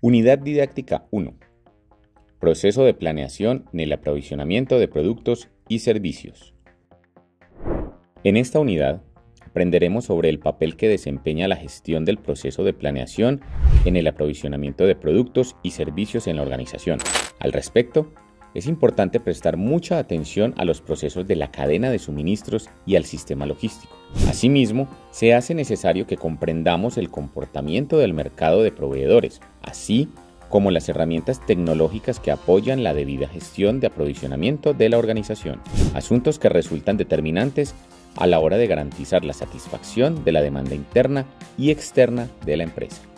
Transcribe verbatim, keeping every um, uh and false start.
Unidad didáctica uno. Proceso de planeación en el aprovisionamiento de productos y servicios. En esta unidad aprenderemos sobre el papel que desempeña la gestión del proceso de planeación en el aprovisionamiento de productos y servicios en la organización. Al respecto, es importante prestar mucha atención a los procesos de la cadena de suministros y al sistema logístico. Asimismo, se hace necesario que comprendamos el comportamiento del mercado de proveedores, así como las herramientas tecnológicas que apoyan la debida gestión de aprovisionamiento de la organización, asuntos que resultan determinantes a la hora de garantizar la satisfacción de la demanda interna y externa de la empresa.